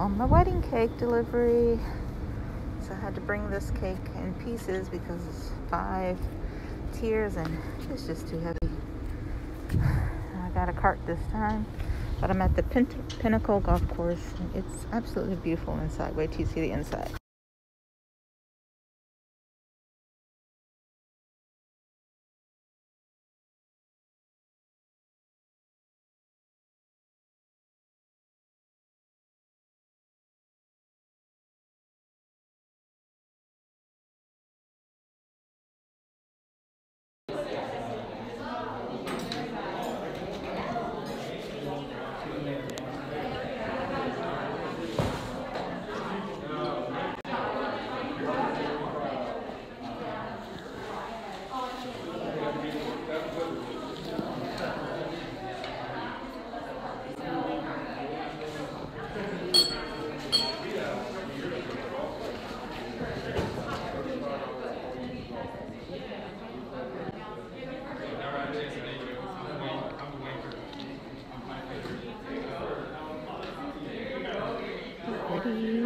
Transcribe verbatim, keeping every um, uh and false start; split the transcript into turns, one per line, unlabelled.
on my wedding cake delivery. So I had to bring this cake in pieces because it's five tiers and it's just too heavy. I got a cart this time, but I'm at the Pin- Pinnacle Golf Course and it's absolutely beautiful inside. Wait till you see the inside. Pretty.